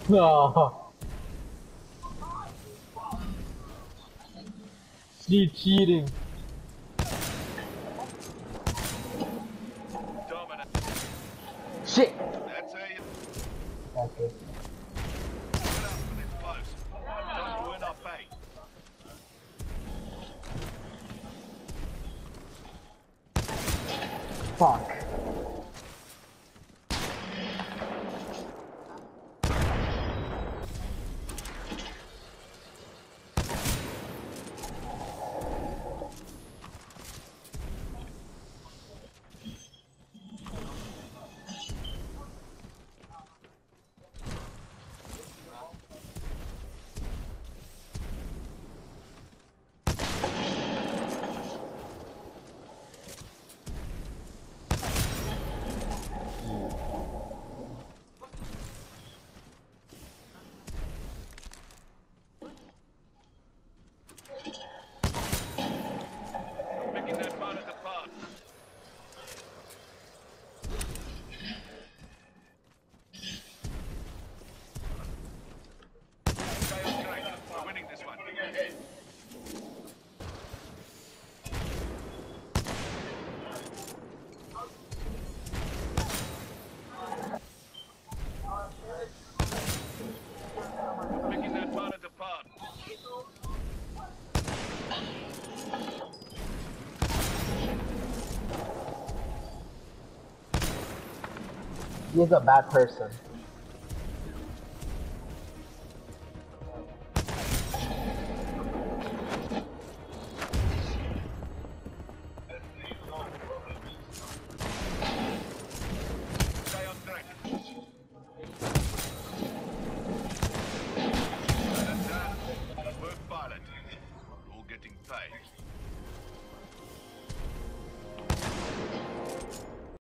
No. She's cheating. Dominant. Shit. That's how you Okay. put up when it's close. Don't ruin our fate. Fuck. Picking that part apart. Okay. We're winning this one. Picking that part apart. He's a bad person.